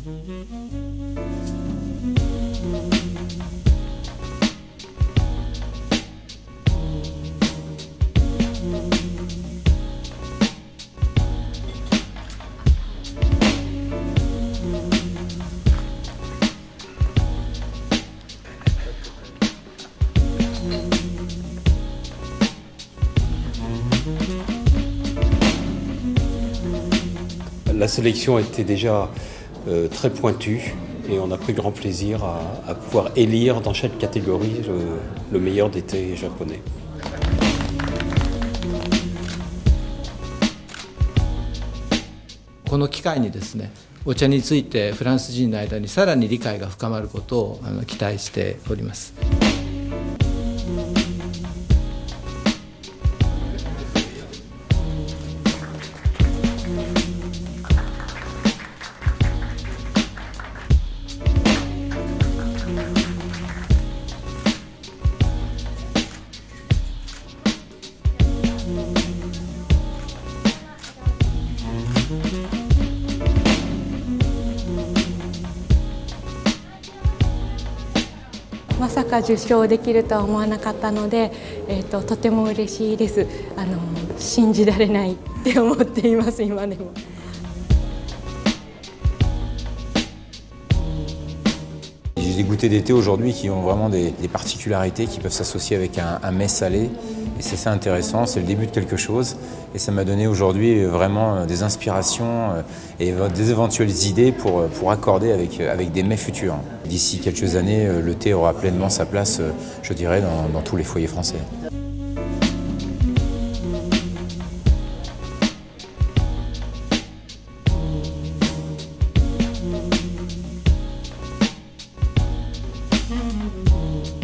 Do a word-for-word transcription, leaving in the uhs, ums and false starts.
La sélection était déjà euh, très pointue et on a pris grand plaisir à, à pouvoir élire dans chaque catégorie le, le meilleur des thés japonais. この機会にですね、お茶についてフランス人の間にさらに理解が深まることをあの期待しております。 まさか受賞できるとは思わなかったので、えーと、とても嬉しいです。あの信じられないって思っています、今でも。 J'ai des goûters d'été aujourd'hui qui ont vraiment des, des particularités qui peuvent s'associer avec un, un mets salé. Et c'est ça intéressant, c'est le début de quelque chose. Et ça m'a donné aujourd'hui vraiment des inspirations et des éventuelles idées pour, pour accorder avec, avec des mets futurs. D'ici quelques années, le thé aura pleinement sa place, je dirais, dans, dans tous les foyers français. Mm-hmm.